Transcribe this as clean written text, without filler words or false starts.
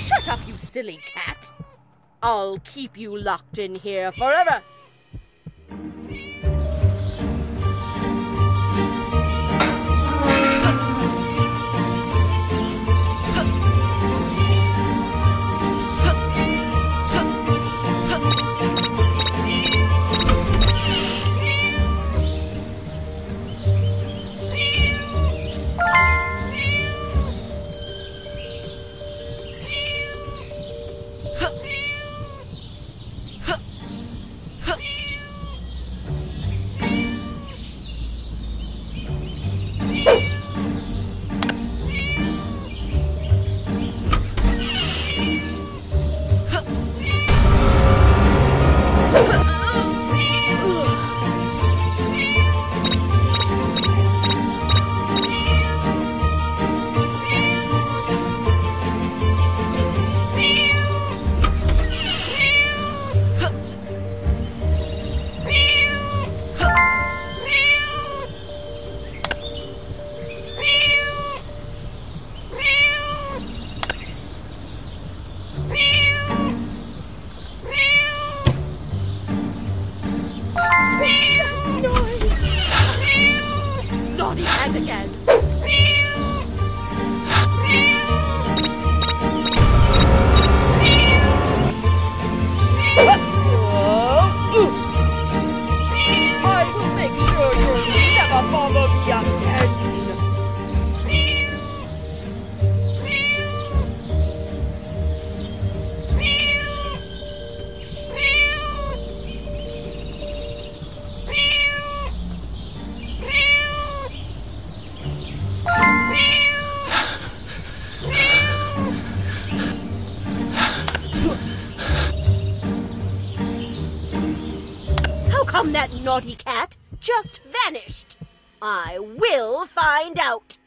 Shut up, you silly cat. I'll keep you locked in here forever. Naughty cat again. I will make sure you'll never bother me again. How come that naughty cat just vanished? I will find out.